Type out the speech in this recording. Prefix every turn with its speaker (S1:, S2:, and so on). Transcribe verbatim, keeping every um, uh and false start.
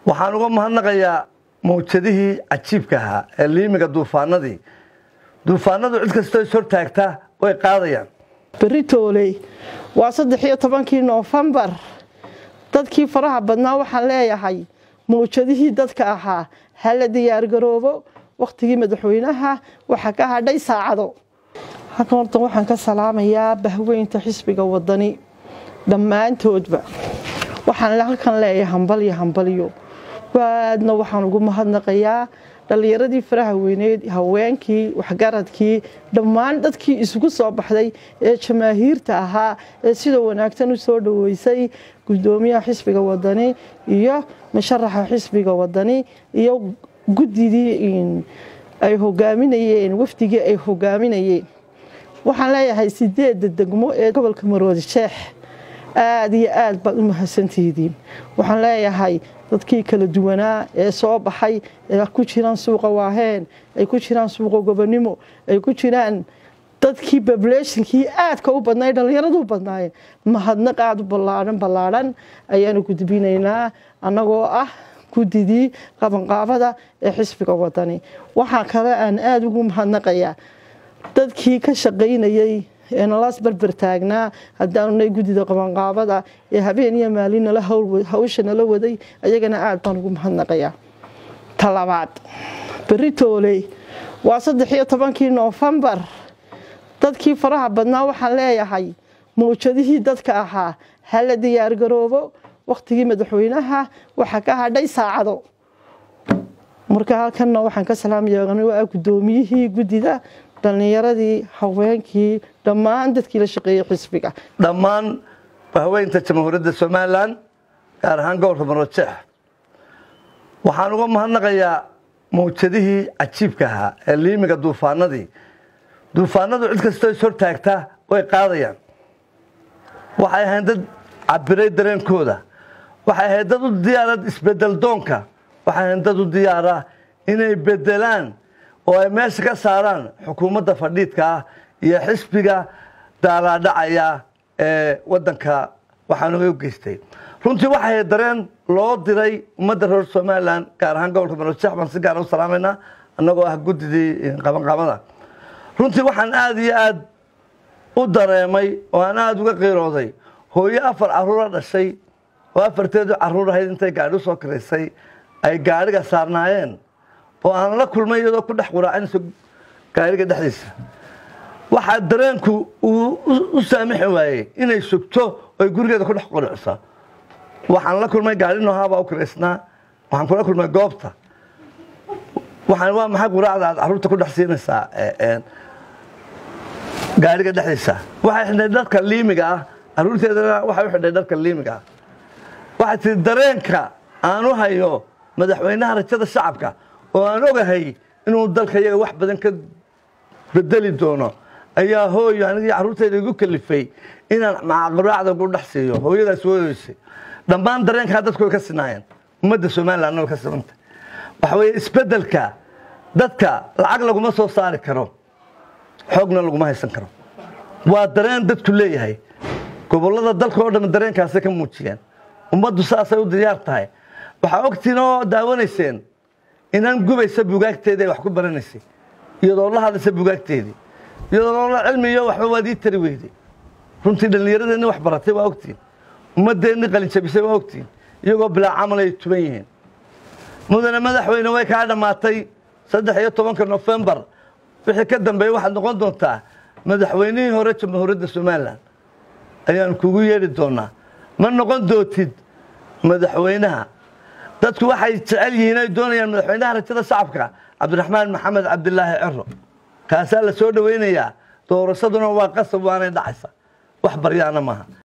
S1: waxaan uga mahadnaqayaa mowjadihii cajiibka ahaa ee liimiga duufaanadii duufaanadu cid kasta ay soo taagtaa way qaadayaan
S2: beritooley waa saddex iyo tobankii Noofambar dadkii faraha badnaa waxaan leeyahay mowjadihii dadka ahaa hala diyaar garoobo waqtigii madaxweynaha waxa ka hadhay saacado halkan waxaan ka salaamayaa bahweynta xisbiga wadani dhammaantoodba waxaan halkan leeyahay hambal iyo hambaliyo waadna waxaan ugu mahadnaqayaa dhalinyaradii faraha weyneed haweenkii waxgaradkii dhammaan dadkii isugu soo baxday ee jamaahiirta ahaa ee sida wanaagsan u soo dhaweysay gudoomiyaha xisbiga wadani iyo musharaxa xisbiga wadani iyo gudidii ay hogaaminayeen wafdigii ay hogaaminayeen waxaan leeyahay sideed degmo ee gobolka Maroodi Sheekh aad iyo aad baad u mahadsantihiin waxaan leeyahay dadkii kala duwanaa ee soo baxay ee ku jiraan suuqa waaheen ay ku jiraan suuqa gobonimo ay ku jiraan dadkii populationkii aad ka u badnaa dhalinyaradu u badnaayeen mahadnaq aad u ballaaran ballaaran ayaanu gudbinaynaa anagoo ah gudidii qabanqaabada ee xisbiga wadani waxa kale aan aad ugu mahadnaqayaa dadkii ka shaqeynayay ee nalaas barbar taagnaa haddaanay gudida qabanqaabada ee habeen iyo maalin la hawsha nala waday ayagana aad baan ugu mahadnaqayaa talabaad beritooley waa saddex iyo tobankii Noofambar dadkii faraha badnaa waxaan leeyahay mowjadihii dadka ahaa hala diyaar garoobo waqtigii madaxweynaha waxa ka hadhay saacado marka halkan waxaan ka salaamayaa gudoomiyihii gudida dhalinyaradii haweenkii dhammaan dadkii la shaqeeyay xisbiga
S1: dhammaan bahweynta jamhuuriyadda Soomaaliland gaar ahaan gobolka Maroodi Sheekh waxaan uga mahadnaqayaa mowjadihii cajiibka ahaa ee liimiga duufaanadii duufaanadu cid kasta ay soo taagtaa way qaadayaan waxay ahayd dad cabiray dareenkooda waxay ahayd dad u diyaarad isbedel doonka waxay ahayd dad u diyaara inay bedelaan oo ay meesha ka saaraan xukuumadda fadhiidka ah iyo xisbiga daalaadhacaya ee wadanka waxaan uga geystay runtii waxay dareen loo diray ummadda reer Soomaaliland gaar ahaan gobolka Maroodi Sheekh baan si gaar ah u salaameynaa annagoo ah gudidii qabanqaabada runtii waxaan aad iyo aad u dareemay oo aan aad uga qiirooday hooyo afar caruur dhashay oo afarteedu caruur ahayd intay gaadhi soo kireysay ay gaadhiga saarnaayeen oo aan la kulmay iyadoo ku dhex quraacinayso gaariga dhexdiisa waxa dareenku u saamixi waayay inay sugto oo gurigeeda ku dhex quracso waxaan la kulmay gaari noohaaba u kireysnaa waxaan kula kulmay goobta waxaan waa maxay quraacda aad caruurta ku dhex siinaysaa ee gaariga dhexdiisa waxay xidhay dadka liimiga ah caruurteedana waxay u xidhay dadka liimiga ah waxa tii dareenka aan u hayo madaxweynaha rajada shacabka oo aan ogahay inuu dalka iyaga wax badan ka bedeli doono ayaa hooyo aniga caruurteeda igu kalifay inaan macaqraacda ugu dhaxsiyo hooyadaas wadaysay dhammaan dareenka dadku ka sinaayeen ummadda Soomaaliland oo ka sabanta waxa weeye isbedelka dadka lacag laguma soo saari karo xoogna laguma haysan karo waa dareen dadku leeyahay gobolada dalka oo dhan dareenkaas ka muujiyeen ummaddu saasay u diyaar tahay waxa ogtiin oo daawanayseen inaan gubaysa buugaagteeda wax ku baranaysay iyadoo la hadlaysa buugaagteedii iyadoo la cilmiyo waxba wadii tari weeyday runtii dhalinyaradeenna wax baratay waa ogtiin ummadeenna qalin jabisay waa ogtiin iyagoo bilaa camal ay tuban yihiin mudane madaxweyne way ka dhamaatay saddex iyo tobanka Noofambar wixii ka dambeeyay waxaad noqon doontaa madaxweynihii hore jamhuuriyadda Soomaaliland ayaan kugu yeeri doonaa ma noqon dootid madaxweynaha dadku waxay jecel yihiin ay doonayaan madaxweynaha rajada shacabka Cabdiraxmaan Maxamed Cabdilaahi Ciro kaasa la soo dhaweynayaa doorashaduna waa qasab waana dhacaysa wax baryaana maaha